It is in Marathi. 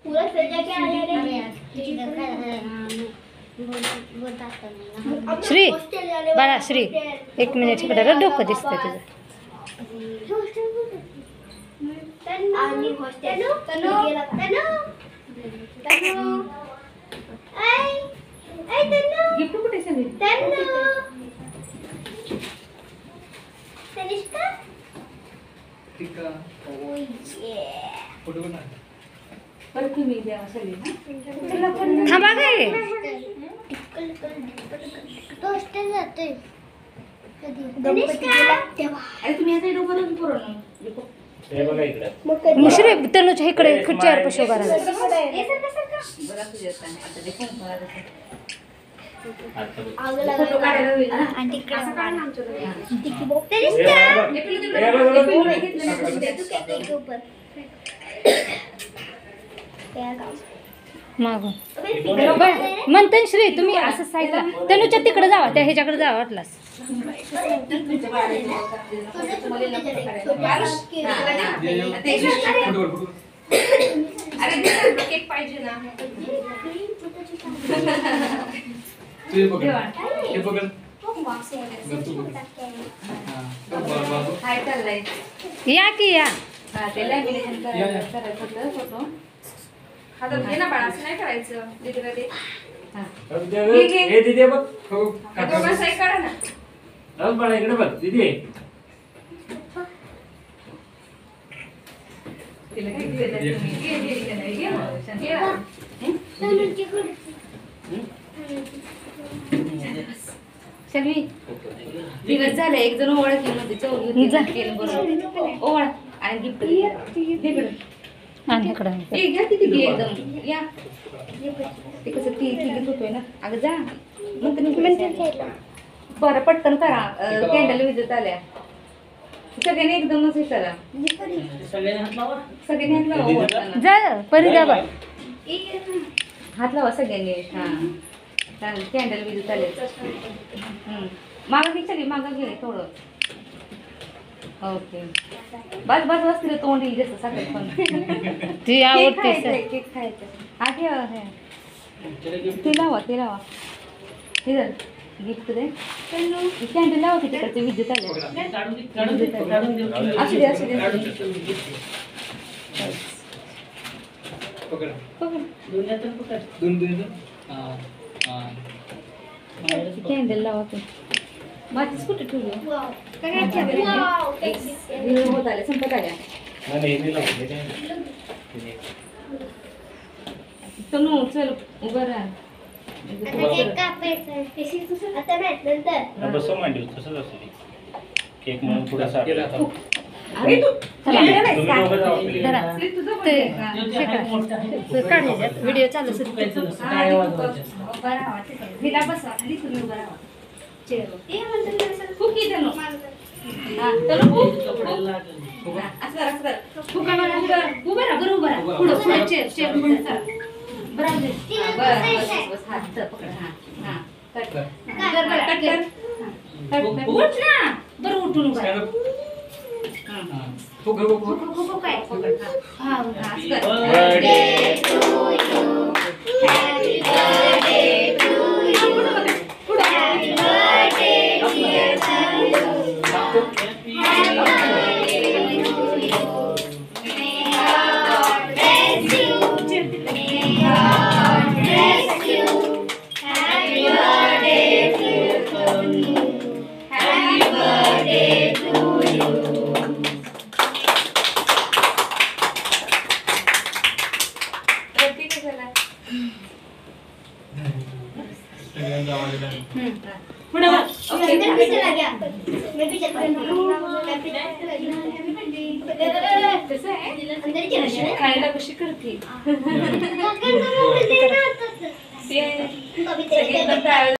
पूरा सजा के आया रे। श्री बाळा श्री 1 मिनिट इकडे डोकं दिसतंय तुझं. आणि हॉस्टेल तनु आई गिफ्ट कुठे सांगितली तनिष्का ठीक आहे. फोटो बना. परत तुम्ही द्या सगळी थांबा काय हॉस्टेल जाते तनिष्का अरे तुम्ही आता डोकं पुरवलं हे बघा इकडे. श्री तनुच्या इकडे चेअर पाशी उभा राहा. फोटो काढायला होईल ना आणि तिकडे असं काढ ना मागून म्हणते श्री तुम्ही असं साईडला तनुच्या तिकडे जावा त्या ह्याच्याकडे जावा वाटलास. अरे केक पाहिजे ना हे पकड. हे पकड. काय चाललंय या की या हा ते लॅमिनेशन करायचं होतं फोटो हातात घे ना बाळा असं नाही करायचं दीदीला दे हे दीदी बघ. हो. दोघं साई काढा ना बघ बाळा इकडे बघ दीदी. तिला किती देतात तुम्ही घे शर्वी दिवस झाले एक जण ओळखी मध्ये चौघी केलं बरोबर ओळख आणि गिफ्ट आणि इकडं घ्या तिथे घे एकदम या ते कसं ती घेत होतोय ना अगं जा बरं पटकन करा कॅन्डल विजत आल्या सगळ्यांनी एकदमच हे करा सगळ्यांनी हात लावा जा परी जा बा. हात लावा सगळ्यांनी हा चालेल कॅन्डल विजत आले मागं घे सगळी मागं घे थोडं ओके बस बस बस तिला तोंड येईल जसं सगळं पण ती आवडते केक खायचं हा ठेवा हे ते लावा हे धर गिफ्ट दे कॅन्डल लावा की तिकडचे विद्युत आले असू दे पकड. पकड. दोन. हां. हां. कॅन्डल लावा की मातीच कुठे ठेवली होत आले संपत आल्या तनु चल उभं राहा बसव मांडी तसंच असू दे. केक म्हणून थोडासा केला आता. अरे तू तुम्ही दोघं जावा आपली. धरा ते काढ व्हिडिओ चालू सुरू हिला बसा खाली तुम्ही उभं राहा चेअरवर खूप की तनु हा तनु खूप असं कर खूप उभं राहा पुढं चेअर बरं बस हात पकड हा कट कर उठ ना बरं उठून उभं राहा हां. पकड. काय पकड हा असं कर खायला कशी करते